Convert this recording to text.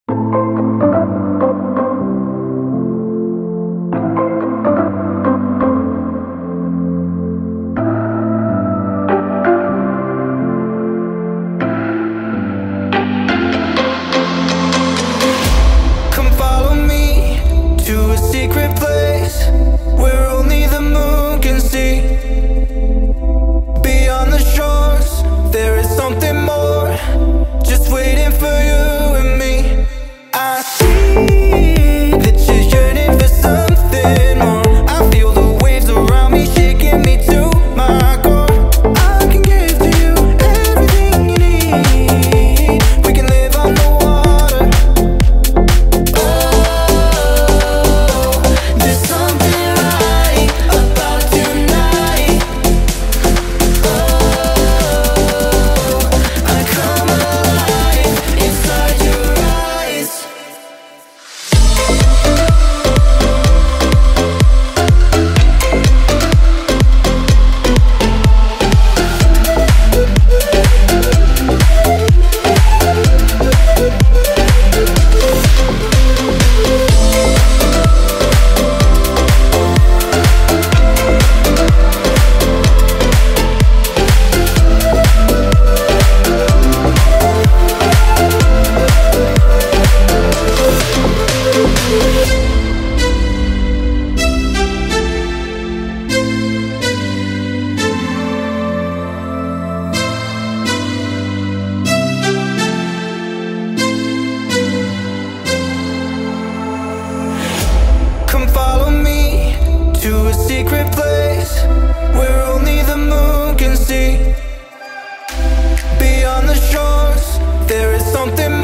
Come follow me to a secret place where only the moon can see. Beyond the shores, there is something more, just waiting for you and me. I see that you're yearning for something more. I feel the waves around me shaking me to my core. I can give to you everything you need. We can live on the water. Oh, there's something right about tonight. Oh, I come alive inside your eyes. Come follow me to a secret place where only the moon can see. Beyond the shores, there is something